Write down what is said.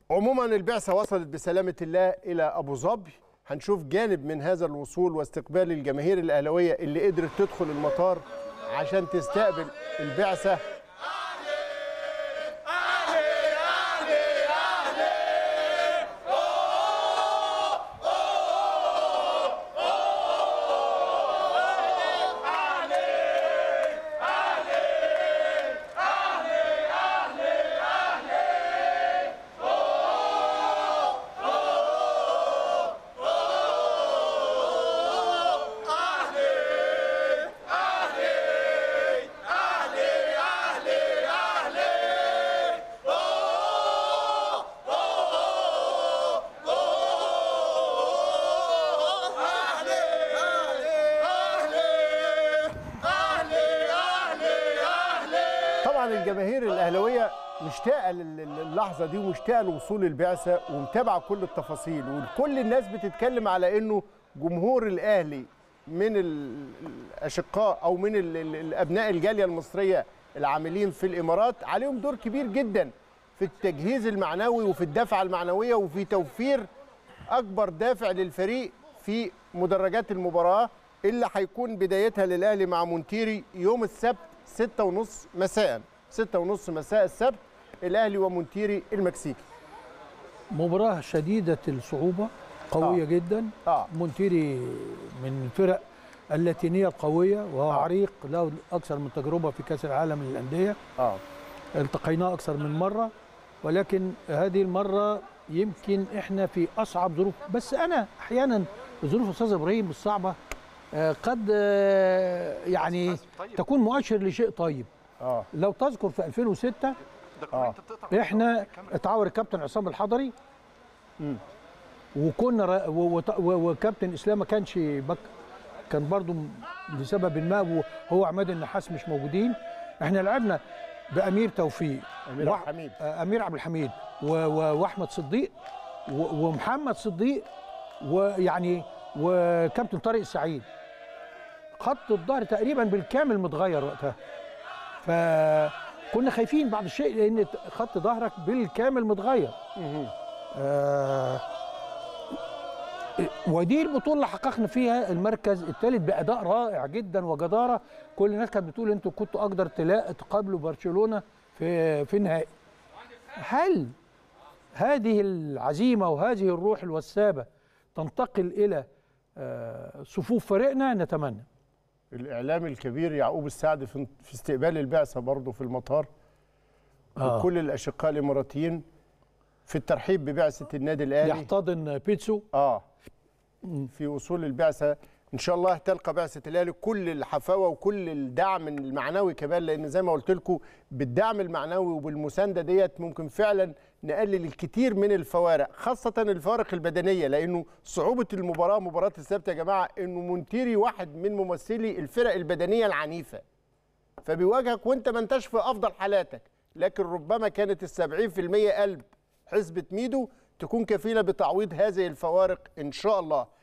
عموما البعثة وصلت بسلامة الله إلى أبو ظبي. هنشوف جانب من هذا الوصول واستقبال الجماهير الأهلاوية اللي قدرت تدخل المطار عشان تستقبل البعثة. الجماهير الأهلاوية مشتاقة للحظة دي ومشتاقة لوصول البعثة ومتابعة كل التفاصيل، وكل الناس بتتكلم على إنه جمهور الأهلي من الأشقاء أو من الأبناء الجالية المصرية العاملين في الإمارات عليهم دور كبير جدا في التجهيز المعنوي وفي الدفعة المعنوية وفي توفير أكبر دافع للفريق في مدرجات المباراة اللي هيكون بدايتها للأهلي مع مونتيري يوم السبت 6:30 مساء. 6:30 مساء السبت الأهلي ومونتيري المكسيكي. مباراة شديدة الصعوبة، قوية جدا. مونتيري من الفرق اللاتينية القوية وهو عريق، له أكثر من تجربة في كأس العالم للأندية. التقيناه أكثر من مرة، ولكن هذه المرة يمكن إحنا في أصعب ظروف. بس أنا أحيانا ظروف أستاذ إبراهيم الصعبة قد يعني تكون مؤشر لشيء طيب. لو تذكر في 2006 احنا اتعور الكابتن عصام الحضري، وكنا وكابتن اسلام ما كانش كان برضو لسبب ما هو عماد النحاس مش موجودين. احنا لعبنا بامير توفيق، امير عبد الحميد واحمد صديق ومحمد صديق ويعني وكابتن طارق السعيد. خط الظهر تقريبا بالكامل متغير وقتها، فكنا خايفين بعض الشيء لان خط ظهرك بالكامل متغير. ودي البطوله اللي حققنا فيها المركز الثالث باداء رائع جدا وجداره. كل الناس كانت بتقول انتوا كنتوا اقدر تقابلوا برشلونه في النهائي. هل هذه العزيمه وهذه الروح الوسابه تنتقل الى صفوف فريقنا؟ نتمنى. الإعلامي الكبير يعقوب السعد في استقبال البعثة برضه في المطار، وكل الأشقاء الإماراتيين في الترحيب ببعثة النادي الأهلي. يحتضن بيتسو في وصول البعثة. إن شاء الله تلقى بعثة الأهلي كل الحفاوة وكل الدعم المعنوي كمان، لأن زي ما قلت لكم بالدعم المعنوي وبالمساندة ديت ممكن فعلا نقلل الكثير من الفوارق، خاصة الفوارق البدنية، لأنه صعوبة المباراة مباراة السبت يا جماعة إنه مونتيري واحد من ممثلي الفرق البدنية العنيفة، فبيواجهك وأنت ما انتش في أفضل حالاتك، لكن ربما كانت 70% قلب حسبة ميدو تكون كفيلة بتعويض هذه الفوارق إن شاء الله.